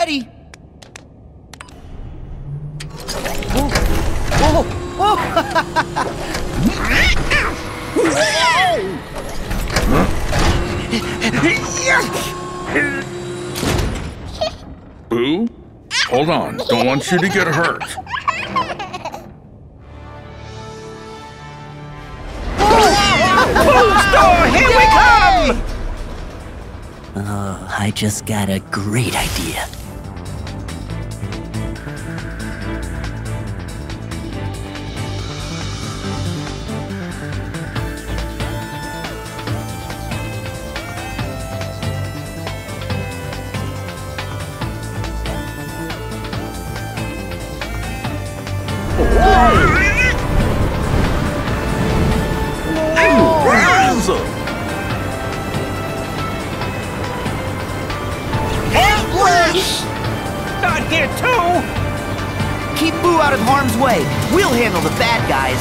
ready. Whoa! Whoa! Whoa! Boo? Hold on, don't want you to get hurt. Boo's door, here we come! Oh, I just got a great idea. Not here too! Keep Boo out of harm's way. We'll handle the bad guys.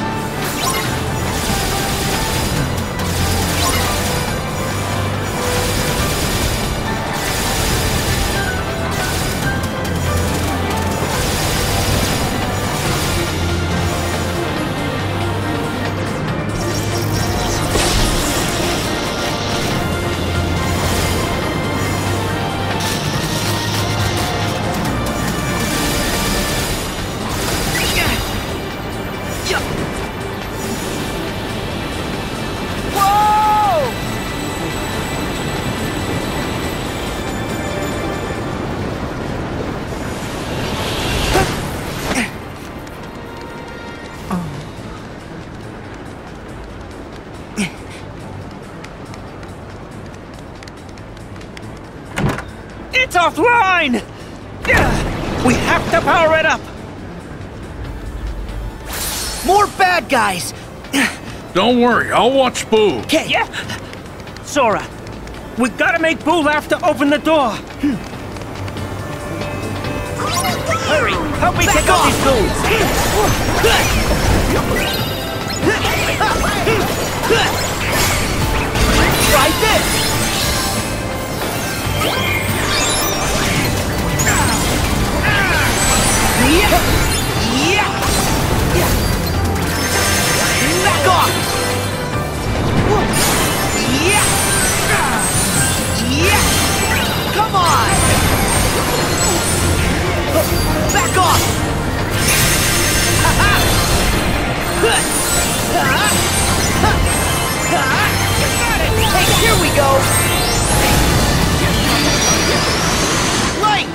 It's offline! We have to power it up! More bad guys! Don't worry, I'll watch Boo. Okay. Yeah! Sora, we gotta make Boo laugh to open the door! Hurry! Help me take out these Boos! Try this! Back off! Come on! Back off! Hey, here we go! Light!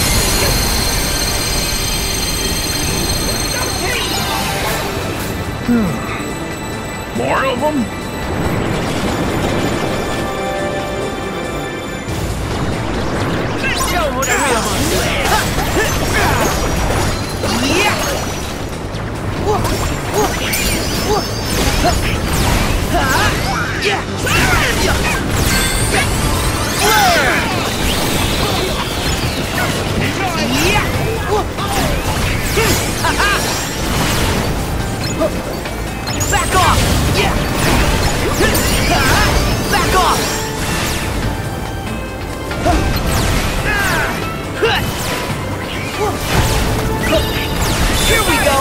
More of them? Let's show who the real monster Back off! Back off! Here we go!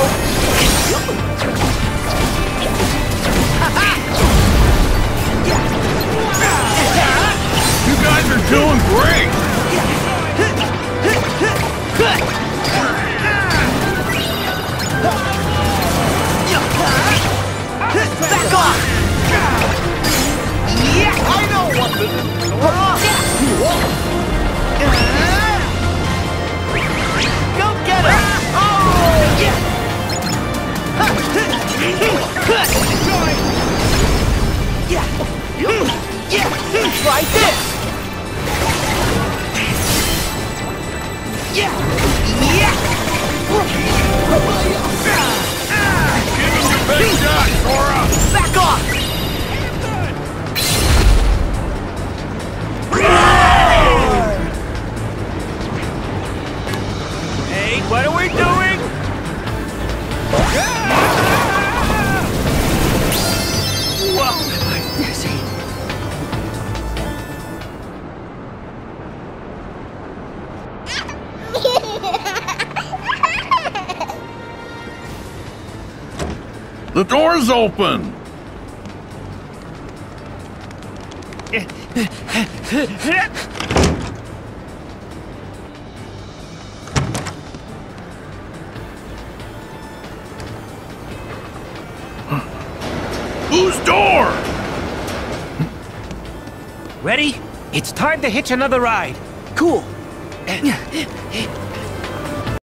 You guys are doing great! Back off! Yeah, I know what to do! Go get him! Oh, yeah! Yeah! Try this! Yeah! Give him your best shot, Sora! Back off! Hey, what are we doing? Whoa, I'm dizzy. The door's open! Whose door? Ready? It's time to hitch another ride. Cool.